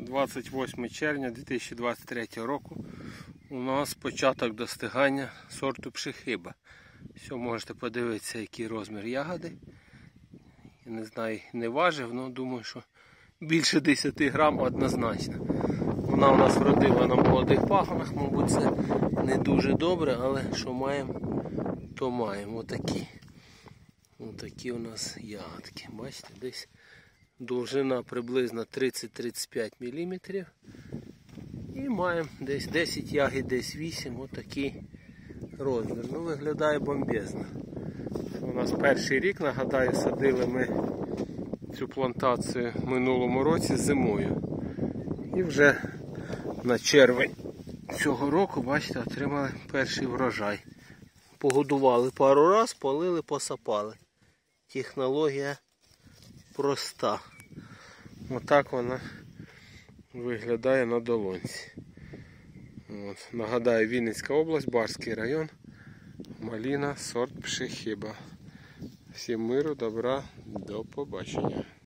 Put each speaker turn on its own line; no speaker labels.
28 червня 2023 року у нас початок достигання сорту Пшехиба. Все, можете подивитися, який розмір ягоди. Я не знаю, не важив, але думаю, що більше 10 грам однозначно. Вона у нас вродила на молодих пагонах, мабуть, це не дуже добре, але що маємо, то маємо. Отакі у нас ягодки. Бачите, десь довжина приблизно 30-35 мм. І маємо десь 10 ягід, десь 8, отакий розмір. Ну, виглядає бомбезно. У нас перший рік, нагадаю, садили ми цю плантацію в минулому році зимою. І вже на червень цього року, бачите, отримали перший врожай. Погодували пару раз, полили, посапали. Технологія проста. Отак вона виглядає на долонці. От. Нагадаю, Вінницька область, Барський район, малина, сорт Пшехиба. Всім миру, добра, до побачення.